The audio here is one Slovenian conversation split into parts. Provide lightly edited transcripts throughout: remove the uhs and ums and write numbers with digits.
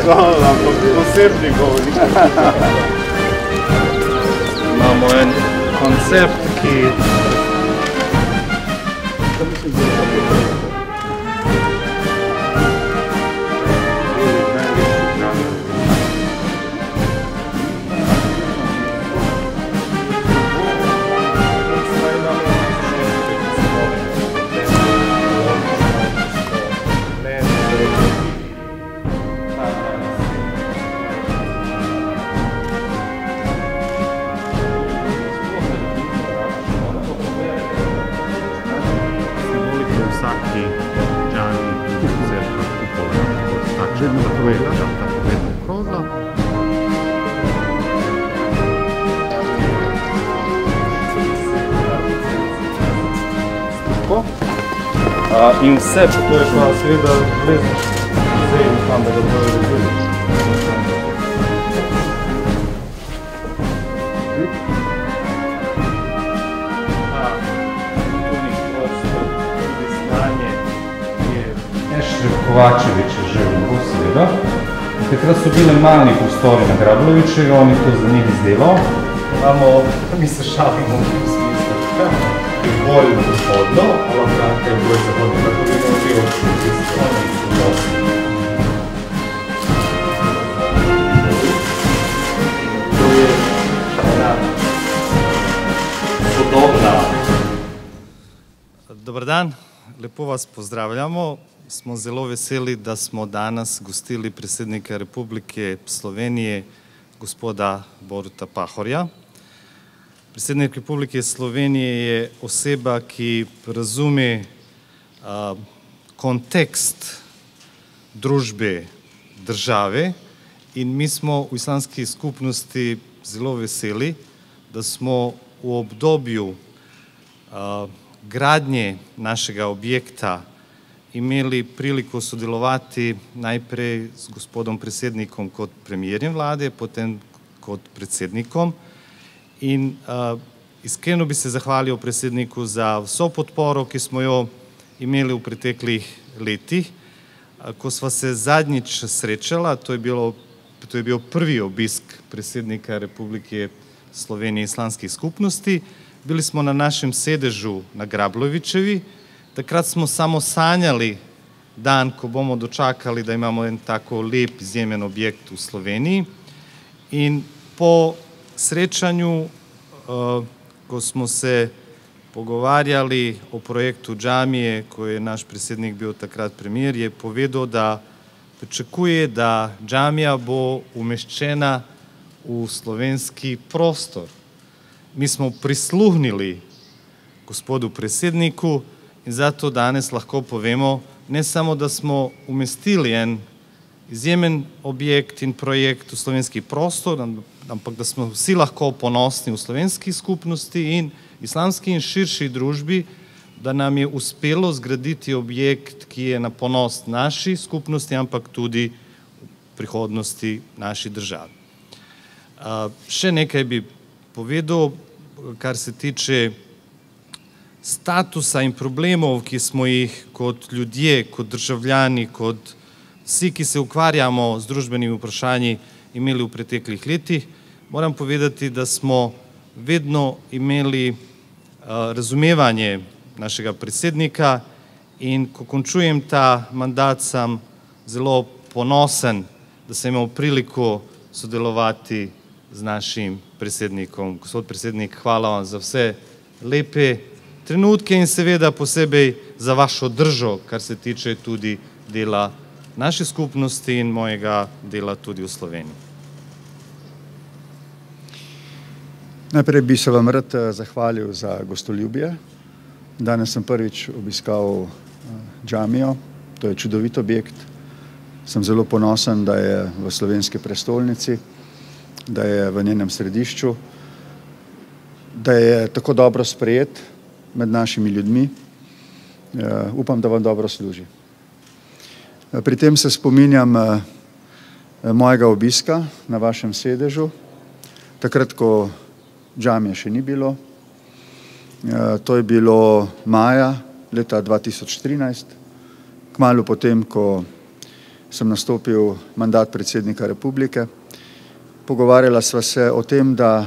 ampak posebni govornik. Imamo en koncept, ki... Vsaki džami zelo kupola kot takšna takovela, tako vedno kroza. Tako. In vse, to je pa seveda brez zdaj upam, da ga bodo razvili. Kovačević je že v seveda. Takrat so bile malni prostori na Grablovičega, on je to za njih izdelal. Imamo, mi se šalimo v smislu, je bolj vzhodno, ampak je bolj zahodno, tako da imamo bil stroni odnosi. To je ena sodobna. Dobar dan, lepo vas pozdravljamo. Smo zelo veseli, da smo danes gostili predsednika Republike Slovenije, gospoda Boruta Pahorja. Predsednik Republike Slovenije je oseba, ki razume kontekst družbe, države in mi smo v islamski skupnosti zelo veseli, da smo v obdobju gradnje našega objekta imeli priliko sodelovati najprej z gospodom predsednikom kot premijerjem vlade, potem kot predsednikom. In iskreno bi se zahvalil predsedniku za vso podporo, ki smo jo imeli v preteklih letih. Ko sva se zadnjič srečala, to je bil prvi obisk predsednika Republike Slovenije islamskih skupnosti, bili smo na našem sedežu na Grablovičevi. Takrat smo samo sanjali dan, ko bomo dočakali, da imamo en tako lep, izjemen objekt v Sloveniji. In po srečanju, ko smo se pogovarjali o projektu džamije, ko je naš predsednik bil takrat premier, je povedal, da pričakuje, da džamija bo umeščena v slovenski prostor. Mi smo prisluhnili gospodu predsedniku, in zato danes lahko povemo, ne samo, da smo umestili en izjemen objekt in projekt v slovenski prostor, ampak da smo vsi lahko ponosni v slovenski skupnosti in islamski in širši družbi, da nam je uspelo zgraditi objekt, ki je na ponos naši skupnosti, ampak tudi v prihodnosti naši državi. Še nekaj bi povedal, kar se tiče statusa in problemov, ki smo jih kot ljudje, kot državljani, kot vsi, ki se ukvarjamo z družbenimi vprašanji, imeli v preteklih letih. Moram povedati, da smo vedno imeli razumevanje našega predsednika in ko končujem ta mandat, sem zelo ponosen, da sem imel priliko sodelovati z našim predsednikom. Gospod predsednik, hvala vam za vse lepe trenutke in seveda posebej za vašo držo, kar se tiče tudi dela naše skupnosti in mojega dela tudi v Sloveniji. Najprej bi se vam rad zahvalil za gostoljubje. Danes sem prvič obiskal džamijo, to je čudovit objekt. Sem zelo ponosen, da je v slovenski prestolnici, da je v njenem središču, da je tako dobro sprejet med našimi ljudmi. Upam, da vam dobro služi. Pri tem se spominjam mojega obiska na vašem sedežu, takrat, ko džamije še ni bilo. To je bilo maja leta 2013, kmalu potem, ko sem nastopil mandat predsednika republike. Pogovarjala sva se o tem, da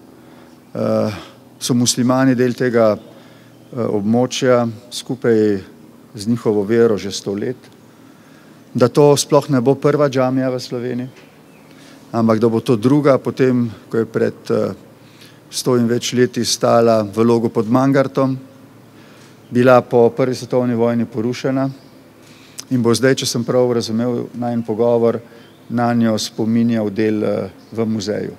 so muslimani del tega območja skupaj z njihovo vero že 100 let, da to sploh ne bo prva džamija v Sloveniji, ampak da bo to druga, potem, ko je pred 100 in več leti stala v Logu pod Mangartom, bila po prvi svetovni vojni porušena in bo zdaj, če sem prav razumel najin pogovor, na njo spominjal del v muzeju.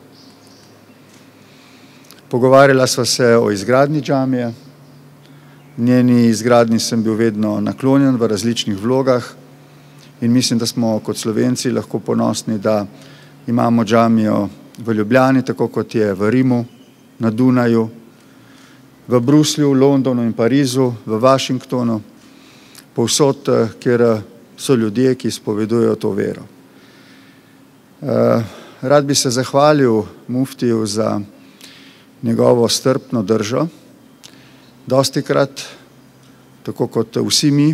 Pogovarjala sva se o izgradnji džamije, njeni izgradnji sem bil vedno naklonjen v različnih vlogah in mislim, da smo kot Slovenci lahko ponosni, da imamo džamijo v Ljubljani, tako kot je v Rimu, na Dunaju, v Bruslju, Londonu in Parizu, v Washingtonu, povsod, kjer so ljudje, ki izpovedujejo to vero. Rad bi se zahvalil muftiju za njegovo strpno držo. Dostikrat, tako kot vsi mi,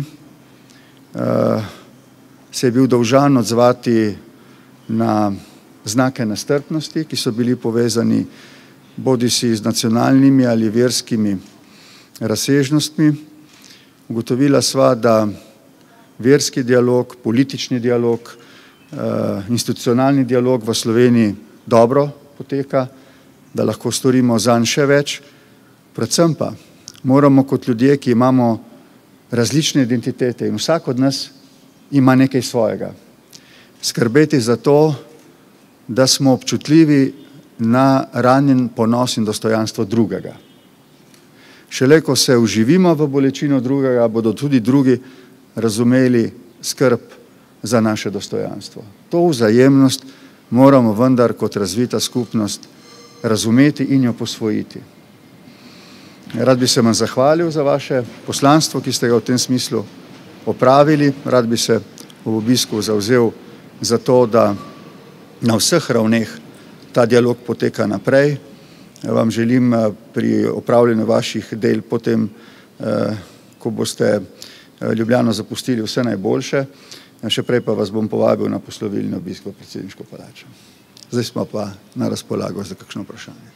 se je bil dolžan odzvati na znake nestrpnosti, ki so bili povezani bodisi z nacionalnimi ali verskimi razsežnostmi. Ugotovila sva, da verski dialog, politični dialog, institucionalni dialog v Sloveniji dobro poteka, da lahko storimo zanj še več. Predvsem pa moramo kot ljudje, ki imamo različne identitete in vsak od nas ima nekaj svojega, skrbeti za to, da smo občutljivi na ranjen ponos in dostojanstvo drugega. Šele ko se vživimo v bolečino drugega, bodo tudi drugi razumeli skrb za naše dostojanstvo. To vzajemnost moramo vendar kot razvita skupnost razumeti in jo posvojiti. Rad bi se vam zahvalil za vaše poslanstvo, ki ste ga v tem smislu opravili. Rad bi se v obisku zavzel za to, da na vseh ravneh ta dialog poteka naprej. Vam želim pri opravljanju vaših del potem, ko boste Ljubljano zapustili, vse najboljše. Še prej pa vas bom povabil na poslovilni obisk v predsedniško palačo. Zdaj smo pa na razpolago za kakšno vprašanje.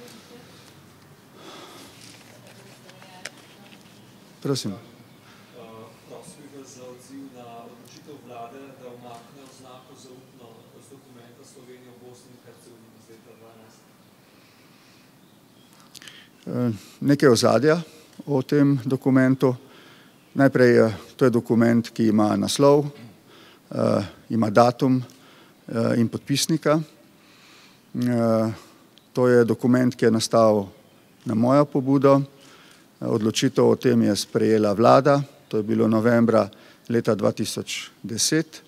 Prosim. Prosim vas za odziv na odločitev vlade, da umakne oznako zaupno z dokumenta Slovenije v Bosni in Hercegovini iz leta 2012. Nekaj ozadja o tem dokumentu. Najprej, to je dokument, ki ima naslov, ima datum in podpisnika. To je dokument, ki je nastal na mojo pobudo. Odločitev o tem je sprejela vlada, to je bilo novembra leta 2010.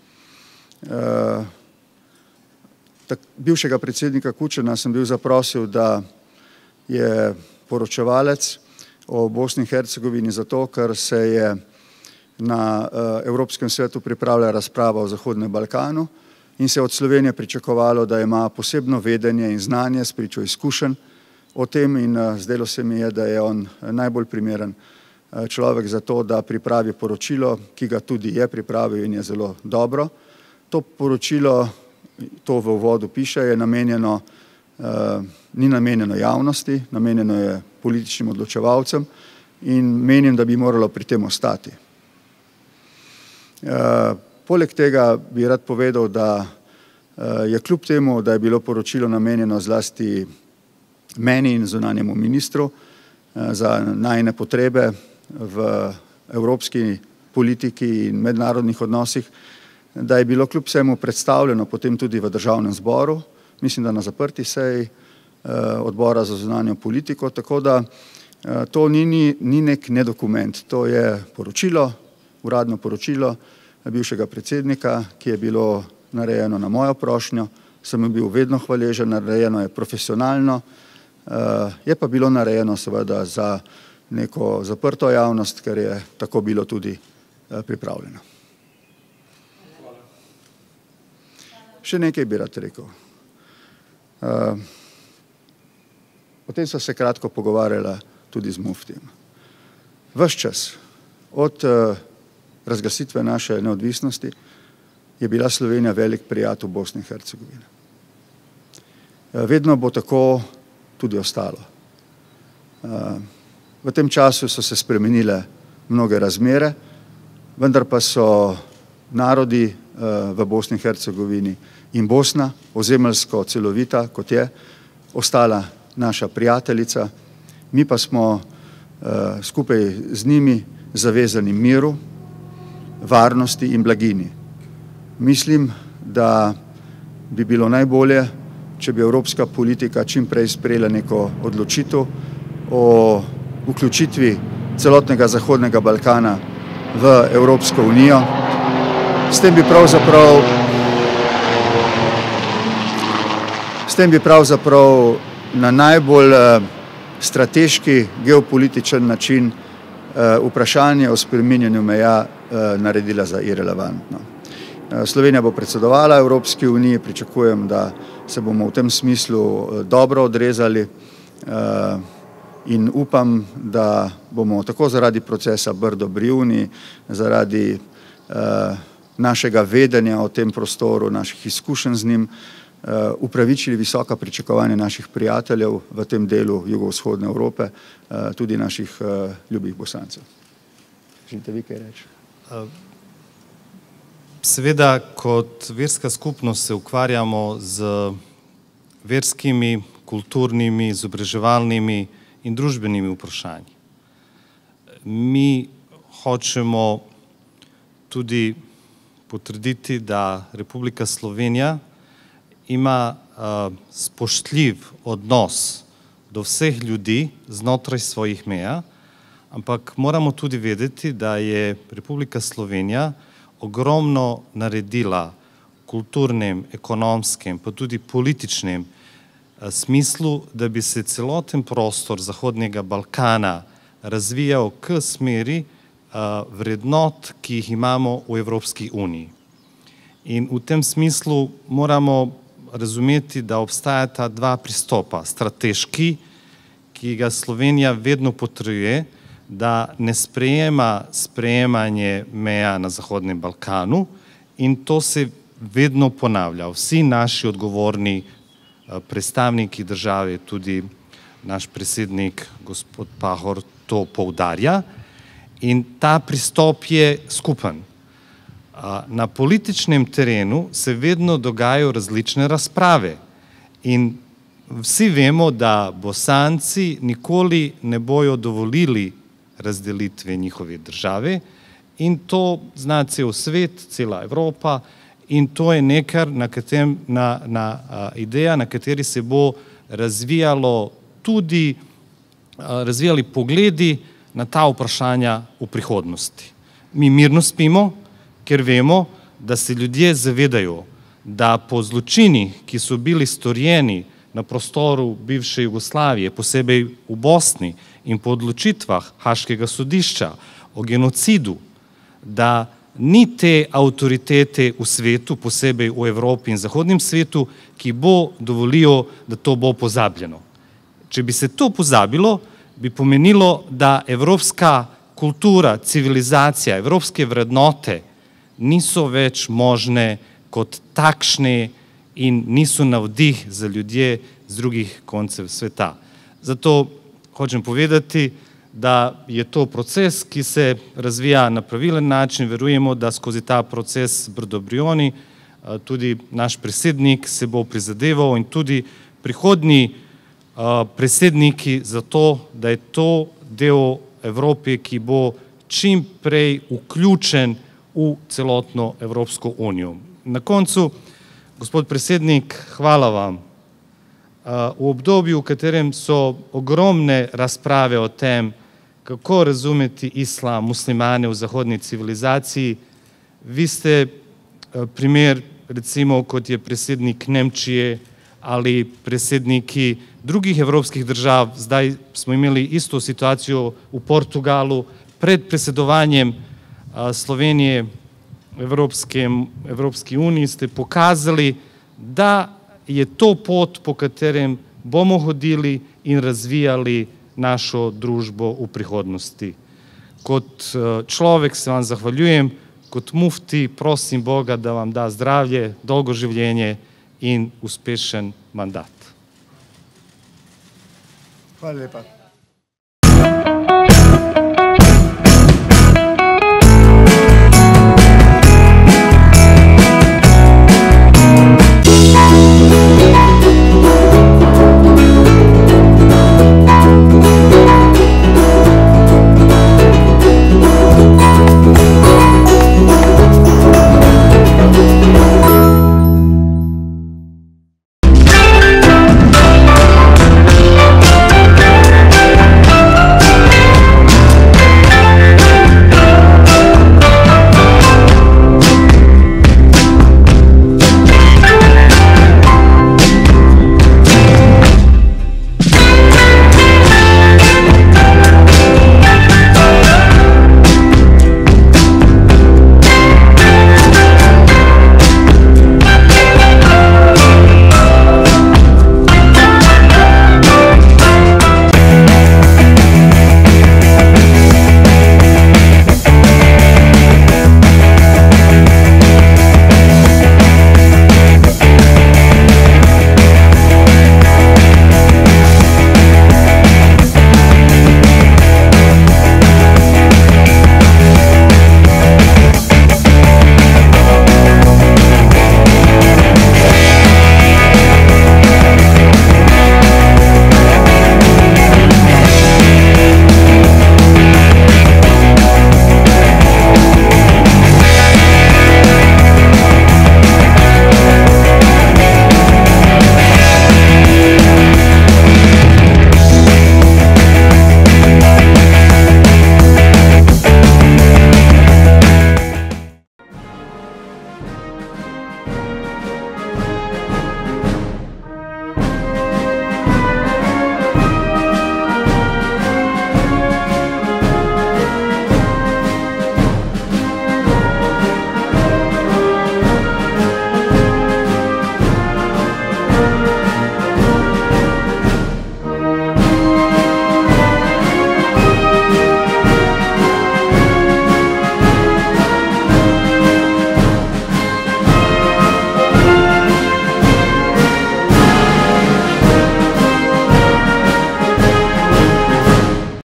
Bivšega predsednika Kučana sem bil zaprosil, da je poročevalec o Bosni in Hercegovini zato, ker se je na Evropskem svetu pripravila razprava o Zahodnem Balkanu in se od Slovenije pričakovalo, da ima posebno vedenje in znanje spričo izkušenj o tem in zdelo se mi je, da je on najbolj primeren človek za to, da pripravi poročilo, ki ga tudi je pripravil in je zelo dobro. To poročilo, to v uvodu piše, je namenjeno, ni namenjeno javnosti, namenjeno je političnim odločevalcem in menim, da bi moralo pri tem ostati. Poleg tega bi rad povedal, da je kljub temu, da je bilo poročilo namenjeno zlasti meni in zunanjemu ministru za najine potrebe v evropski politiki in mednarodnih odnosih, da je bilo kljub vsemu predstavljeno potem tudi v državnem zboru, mislim, da na zaprti seji odbora za zunanjo politiko, tako da to ni nek nedokument, to je poročilo, uradno poročilo bivšega predsednika, ki je bilo narejeno na mojo prošnjo, sem bil vedno hvaležen, narejeno je profesionalno, je pa bilo narejeno seveda za neko zaprto javnost, ker je tako bilo tudi pripravljeno. Še nekaj bi rad rekel. Potem so se kratko pogovarjala tudi z muftijem. Ves čas, od razglasitve naše neodvisnosti, je bila Slovenija velik prijatelj Bosne in Hercegovine. Vedno bo tako tudi ostalo. V tem času so se spremenile mnoge razmere, vendar pa so narodi v Bosni in Hercegovini in Bosna, ozemeljsko celovita, kot je, ostala naša prijateljica. Mi pa smo skupaj z njimi zavezani miru, varnosti in blaginji. Mislim, da bi bilo najbolje, če bi evropska politika čim prej sprejela neko odločitev o vključitvi celotnega Zahodnega Balkana v Evropsko unijo. S tem bi pravzaprav na najbolj strateški, geopolitičen način vprašanje o spreminjanju meja naredila za irelevantno. Slovenija bo predsedovala Evropski uniji, pričakujem, da se bomo v tem smislu dobro odrezali in upam, da bomo tako zaradi procesa Brdo-Briuni, zaradi našega vedenja o tem prostoru, naših izkušenj z njim, upravičili visoka pričakovanja naših prijateljev v tem delu jugovzhodne Evrope, tudi naših ljubih Bosancev. Želite vi kaj reči? Seveda, kot verska skupnost se ukvarjamo z verskimi, kulturnimi, izobraževalnimi in družbenimi vprašanji. Mi hočemo tudi potrditi, da Republika Slovenija ima spoštljiv odnos do vseh ljudi znotraj svojih meja, ampak moramo tudi vedeti, da je Republika Slovenija ogromno naredila v kulturnem, ekonomskem, pa tudi političnem smislu, da bi se celoten prostor Zahodnega Balkana razvijal k smeri vrednot, ki jih imamo v Evropski uniji. In v tem smislu moramo razumeti, da obstajata dva pristopa. Strateški, ki ga Slovenija vedno potrjuje, da ne sprejema sprejemanje meja na Zahodnem Balkanu in to se vedno ponavlja. Vsi naši odgovorni predstavniki države, tudi naš predsednik gospod Pahor, to poudarja in ta pristop je skupen. Na političnem terenu se vedno dogajajo različne razprave in vsi vemo, da Bosanci nikoli ne bojo dovolili razdelitve njihove države in to zna cel svet, cela Evropa in to je nekaj, ideja, na kateri se bo razvijali pogledi na ta vprašanja v prihodnosti. Mi mirno spimo, ker vemo, da se ljudje zavedajo, da po zločinih, ki so bili storjeni na prostoru bivše Jugoslavije, posebej v Bosni in po odločitvah Haškega sodišča o genocidu, da ni te avtoritete v svetu, posebej v Evropi in zahodnem svetu, ki bo dovolijo, da to bo pozabljeno. Če bi se to pozabilo, bi pomenilo, da evropska kultura, civilizacija, evropske vrednote niso več možne kot takšne in niso navdih za ljudje z drugih koncev sveta. Zato hočem povedati, da je to proces, ki se razvija na pravilen način. Verujemo, da skozi ta proces Brdo-Brioni tudi naš predsednik se bo prizadeval in tudi prihodnji predsedniki za to, da je to del Evrope, ki bo čim prej vključen v celotno Evropsko unijo. Na koncu, gospod predsednik, hvala vam. V obdobju, v katerem so ogromne razprave o tem, kako razumeti islam, muslimane v zahodni civilizaciji, vi ste primer, recimo, kot je predsednik Nemčije ali predsedniki drugih evropskih držav. Zdaj smo imeli isto situacijo v Portugalu. Pred predsedovanjem Slovenije Evropski uniji ste pokazali, da je to pot, po katerem bomo hodili in razvijali našo družbo v prihodnosti. Kot človek se vam zahvaljujem, kot mufti prosim Boga, da vam da zdravje, dolgo življenje in uspešen mandat. Hvala lepa.